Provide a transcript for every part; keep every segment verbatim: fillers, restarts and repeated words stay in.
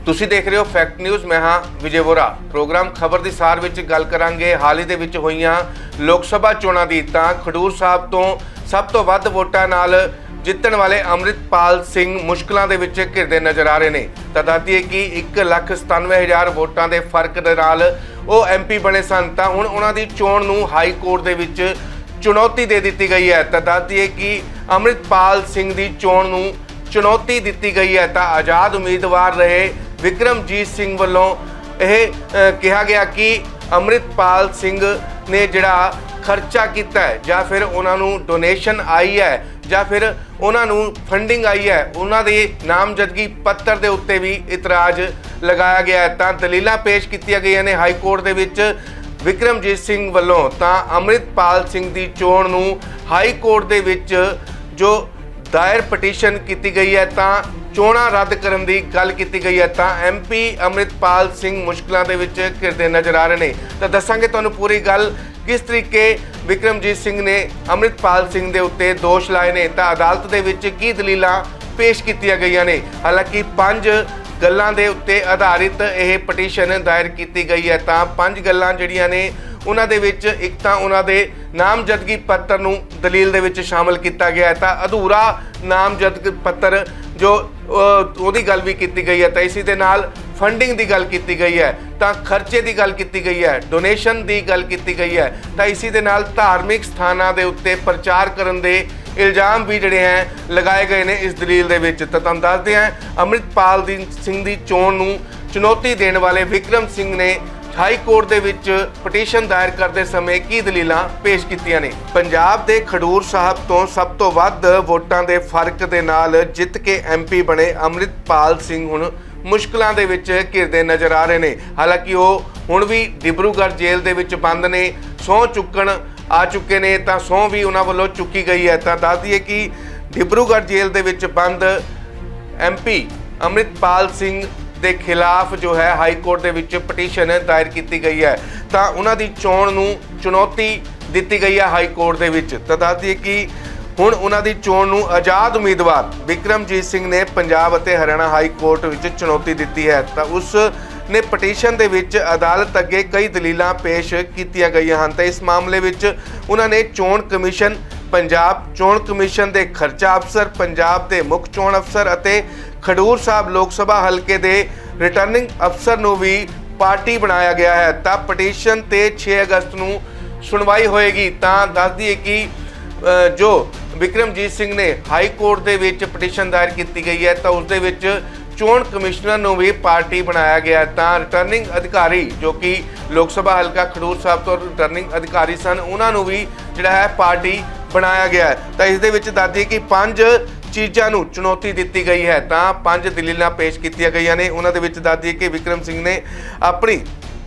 ਤੁਸੀਂ देख रहे हो फैक्ट न्यूज़। मैं हाँ विजय वोरा। प्रोग्राम खबर की सार विच गल करांगे हाल ही दे विच होईयां लोक सभा चोणां दी। तां खडूर साहब तो सब तो वध वोटां नाल जितण वाले अमृतपाल सिंह मुश्किलां दे विच घिरदे नज़र आ रहे ने। तां दस दईए कि एक लख सतानवे हज़ार वोटां दे फर्क दे नाल ओह एम पी बने सन। तां हुण उन्हां दी चोण नूं हाई कोर्ट दे विच चुनौती दे दित्ती गई है। तां दस दईए कि अमृतपाल सिंह दी चोण नूं चुनौती दी गई है। तां आज़ाद उम्मीदवार रहे विक्रमजीत सिंह वालों यह कहा गया कि अमृतपाल सिंह ने जिहड़ा खर्चा किया है या फिर उन्होंने डोनेशन आई है या फिर उन्होंने फंडिंग आई है, उन्होंने नामजदगी पत्र के उत्ते भी इतराज़ लगाया गया है। तो दलीलां पेश की गई ने हाई कोर्ट दे विच विक्रमजीत सिंह वालों। तो अमृतपाल सिंह की चोण नूं हाई कोर्ट दे विच जो दायर पटीशन की गई है तो चोणां रद्द करन दी गल की गई है। तो एम पी अमृतपाल सिंह मुश्किलों के विच घिरदे नज़र आ रहे हैं। तो दसांगे तुहानूं पूरी गल किस तरीके विक्रमजीत सिंह ने अमृतपाल सिंह के उत्ते दोष लाए ने। तो अदालत दे विच की दलीलां पेश की गई ने। हालांकि पंज गल्लां दे उत्ते आधारित यह पटीशन दायर की गई है। तो पंज गल्लां जिहड़ियां ने उन्हां दे विच एक तां उन्हां दे नामजदगी पत्र नूं दलील दे विच शामिल किया गया है। तो अधूरा नामजदगी पत्र जो उहदी गल भी की गई है। तो इसी दे नाल फंडिंग की गल की गई है, तो खर्चे की गल की गई है, डोनेशन की गल की गई है। तो इसी दे नाल धार्मिक स्थानां दे उत्ते प्रचार करन दे इल्जाम भी जिहड़े हैं लगाए गए ने इस दलील दे विच। तो तुहानूं दसदे हैं अमृतपाल सिंह की चोण नूं चुनौती देने वाले विक्रम सिंह ने हाई कोर्ट दे विच पटीशन दायर करते समय की दलीलां पेश कीतियां ने। पंजाब दे खडूर साहब तो सब तो वध वोटां दे फर्क दे नाल जित के एम पी बने अमृतपाल सिंह हुण मुश्किलां दे विच घिरदे नज़र आ रहे हैं। हालांकि वो हुण भी डिब्रूगढ़ जेल दे विच बंद ने, सौं चुकण आ चुके ने। तो सौं भी उन्हां वल्लों चुकी गई है। तो दस दईए कि डिब्रूगढ़ जेल दे विच बंद एम पी अमृतपाल सिंह के खिलाफ जो है हाई कोर्ट के विच पटीशन दायर की गई है। तो उन्हां दी चोण नूं चुनौती दी गई है हाई कोर्ट के विच। तो दस दईए कि हुण उन्हां दी चोण नूं आज़ाद उम्मीदवार विक्रमजीत सिंह ने पंजाब अते हरियाणा हाई कोर्ट विच चुनौती दी है। तो उस ने पटीशन दे विच अदालत अगे कई दलीलां पेश कीतियां गईयां हन। तो इस मामले विच उन्हां ने चोण कमीशन पंजाब, चोण कमीशन के खर्चा अफसर पंजाब के मुख चोण अफसर अते खडूर साहब लोक सभा हल्के के रिटर्निंग अफसर नूं भी पार्टी बनाया गया है। तो पटीशन ते छे अगस्त नूं सुनवाई होएगी। तो दस दईए कि जो विक्रमजीत सिंह ने हाई कोर्ट के विच पटीशन दायर की गई है तो उस दे विच चोण कमिश्नर नूं भी पार्टी बनाया गया है। तो रिटर्निंग अधिकारी जो कि लोक सभा हल्का खडूर साहब तो रिटर्निंग अधिकारी सन, उन्होंने भी जिहड़ा है पार्टी बनाया गया है। तो इस दे विच दस दईए कि पंज चीज़ों नूं चुनौती दी गई है। तो पंज दलीलां पेश की गई ने। उन्हां दे विच दस दईए कि विक्रम सिंह ने अपनी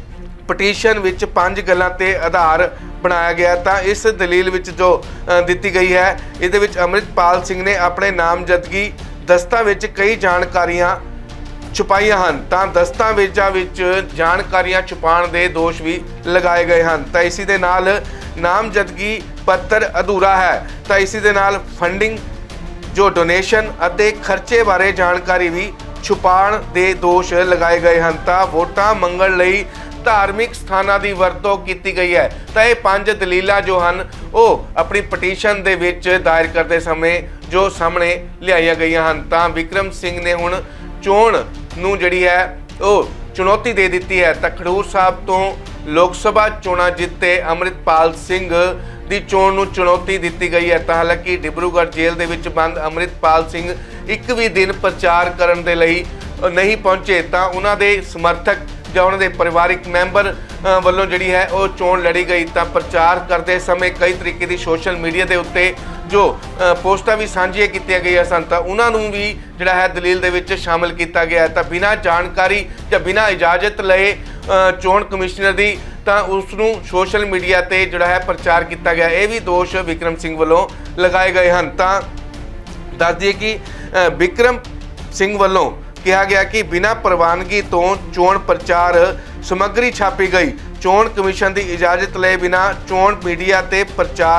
पटीशन विच पंज गल्लां ते आधार बनाया गया। तो इस दलील विच जो दी गई है इहदे विच अमृतपाल सिंह ने अपने नामजदगी दस्तावेज कई जानकारियां छुपाईयां हन। तो दस्तावेजां विच जानकारियां छुपाण दे दोष भी लगाए गए हैं। तो इसी दे नाल नामजदगी पत्र अधूरा है। तो इसी दे नाल फंडिंग जो डोनेशन अते खर्चे बारे जानकारी भी छुपाण दे दोष लगाए गए हैं। तो वोटां मंगण लई धार्मिक स्थानां दी वरतों की गई है। तो ये पांच दलीलां जो हैं वो अपनी पटीशन दे विच दायर करते समय जो सामने लियाईयां गईयां हैं। तो विक्रम सिंह ने हुण चोण नूं जिहड़ी है वो चुनौती दे दी है। तो खडूर साहब तो लोक सभा चोणां जिते अमृतपाल सिंह की चोण नूं चुनौती दी गई है। तो हालांकि डिब्रूगढ़ जेल दे विच बंद अमृतपाल सिंह एक भी दिन प्रचार करन दे लई नहीं पहुंचे। तो उन्हां दे समर्थक ਜਾਂ ਉਹਨਾਂ ਦੇ ਪਰਿਵਾਰਿਕ ਮੈਂਬਰ ਵੱਲੋਂ ਜਿਹੜੀ ਹੈ ਉਹ ਚੋਣ ਲੜੀ ਗਈ। ਤਾਂ ਪ੍ਰਚਾਰ ਕਰਦੇ ਸਮੇਂ ਕਈ ਤਰੀਕੇ ਦੀ ਸੋਸ਼ਲ ਮੀਡੀਆ ਦੇ ਉੱਤੇ ਜੋ ਪੋਸਟਾਂ ਵੀ ਸਾਂਝੀਆਂ ਕੀਤੀਆਂ ਗਈਆਂ ਸਨ ਤਾਂ ਉਹਨਾਂ ਨੂੰ ਵੀ ਜਿਹੜਾ ਹੈ ਦਲੀਲ ਦੇ ਵਿੱਚ ਸ਼ਾਮਲ ਕੀਤਾ ਗਿਆ। ਤਾਂ ਬਿਨਾਂ ਜਾਣਕਾਰੀ ਜਾਂ ਬਿਨਾਂ ਇਜਾਜ਼ਤ ਲਏ ਚੋਣ ਕਮਿਸ਼ਨਰ ਦੀ ਤਾਂ ਉਸ ਨੂੰ ਸੋਸ਼ਲ ਮੀਡੀਆ ਤੇ ਜਿਹੜਾ ਹੈ ਪ੍ਰਚਾਰ ਕੀਤਾ ਗਿਆ। ਇਹ ਵੀ ਦੋਸ਼ ਵਿਕਰਮ ਸਿੰਘ ਵੱਲੋਂ ਲਗਾਏ ਗਏ ਹਨ। ਤਾਂ ਦੱਸ ਦਈਏ ਕਿ ਵਿਕਰਮ ਸਿੰਘ ਵੱਲੋਂ कहा गया कि बिना प्रवानगी तो चोण प्रचार समग्री छापी गई। चोण कमीशन की इजाजत ले बिना चोण मीडिया ते प्रचार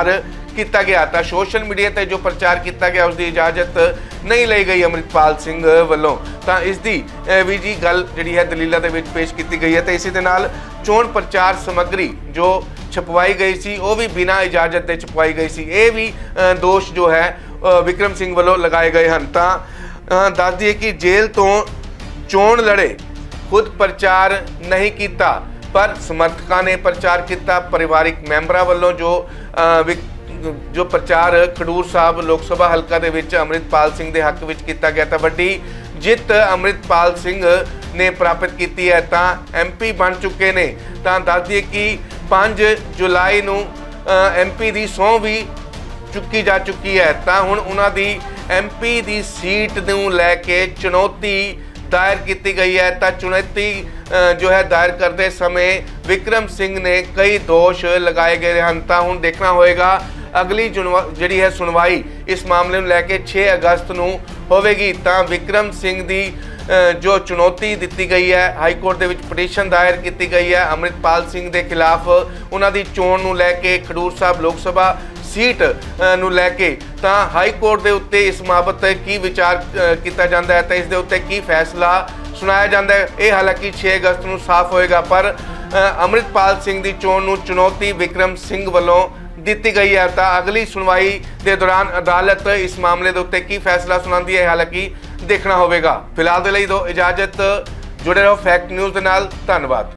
ਕੀਤਾ ਗਿਆ ਤਾਂ ਸੋਸ਼ਲ ਮੀਡੀਆ ਤੇ ਜੋ ਪ੍ਰਚਾਰ ਕੀਤਾ ਗਿਆ ਉਸ ਦੀ ਇਜਾਜ਼ਤ ਨਹੀਂ ਲਈ ਗਈ ਅੰਮ੍ਰਿਤਪਾਲ ਸਿੰਘ ਵੱਲੋਂ। ਤਾਂ ਇਸ ਦੀ ਵੀ ਜੀ ਗੱਲ ਜਿਹੜੀ ਹੈ ਦਲੀਲਾਂ ਦੇ ਵਿੱਚ ਪੇਸ਼ ਕੀਤੀ ਗਈ ਹੈ ਤੇ ਇਸੇ ਦੇ ਨਾਲ ਚੋਣ ਪ੍ਰਚਾਰ ਸਮੱਗਰੀ ਜੋ ਛਪਵਾਈ ਗਈ ਸੀ ਉਹ ਵੀ ਬਿਨਾਂ ਇਜਾਜ਼ਤ ਦੇ ਛਪਵਾਈ ਗਈ ਸੀ। ਇਹ ਵੀ ਦੋਸ਼ ਜੋ ਹੈ ਵਿਕਰਮ ਸਿੰਘ ਵੱਲੋਂ ਲਗਾਏ ਗਏ ਹਨ। ਤਾਂ ਦੱਸ ਦਈਏ ਕਿ ਜੇਲ੍ਹ ਤੋਂ ਚੋਣ ਲੜੇ, ਖੁਦ ਪ੍ਰਚਾਰ ਨਹੀਂ ਕੀਤਾ ਪਰ ਸਮਰਥਕਾਂ ਨੇ ਪ੍ਰਚਾਰ ਕੀਤਾ। ਪਰਿਵਾਰਿਕ ਮੈਂਬਰਾਂ ਵੱਲੋਂ ਜੋ ਜੋ ਪ੍ਰਚਾਰ ਖਡੂਰ ਸਾਹਿਬ ਲੋਕ ਸਭਾ ਹਲਕਾ ਦੇ ਵਿੱਚ ਅੰਮ੍ਰਿਤਪਾਲ ਸਿੰਘ ਦੇ ਹੱਕ ਵਿੱਚ ਕੀਤਾ ਗਿਆ ਤਾਂ ਵੱਡੀ ਜਿੱਤ ਅੰਮ੍ਰਿਤਪਾਲ ਸਿੰਘ ਨੇ ਪ੍ਰਾਪਤ ਕੀਤੀ ਹੈ ਤਾਂ ਐਮ ਪੀ ਬਣ ਚੁੱਕੇ ਨੇ। ਤਾਂ ਦੱਸ ਦਈਏ ਕਿ ਪੰਜ ਜੁਲਾਈ ਨੂੰ ਐਮ ਪੀ ਦੀ ਸਹੁੰ ਵੀ ਚੁੱਕੀ ਜਾ ਚੁੱਕੀ ਹੈ। ਤਾਂ ਹੁਣ ਉਹਨਾਂ ਦੀ ਐਮ ਪੀ ਦੀ ਸੀਟ ਨੂੰ ਲੈ ਕੇ ਚੁਣੌਤੀ दायर की गई है। तो चुनौती जो है दायर करते समय विक्रम सिंह ने कई दोष लगाए गए हैं। तो हुण देखना होएगा अगली जिहड़ी है सुनवाई इस मामले में लैके छे अगस्त नूं होवेगी। तो विक्रम सिंह की जो चुनौती दी गई है, हाईकोर्ट के पटीशन दायर की गई है अमृतपाल सिंह के खिलाफ उन्हों की चोण नूं लैके खडूर साहब लोक सभा सीट नूं लैके। तो हाईकोर्ट के उत्ते इस बाबत की विचार किया जाता है तो इस दे उत्ते की फैसला सुनाया जाता है ये हालांकि छे अगस्त नूं साफ होएगा। पर अमृतपाल सिंह की चोण नूं चुनौती विक्रम सिंह वालों दी गई है। तो अगली सुनवाई के दौरान अदालत इस मामले के उत्ते की फैसला सुनाती है हालांकि देखना होगा। फिलहाल के लिए दो इजाजत, जुड़े रहो फैक्ट न्यूज़ के नाल। धन्यवाद।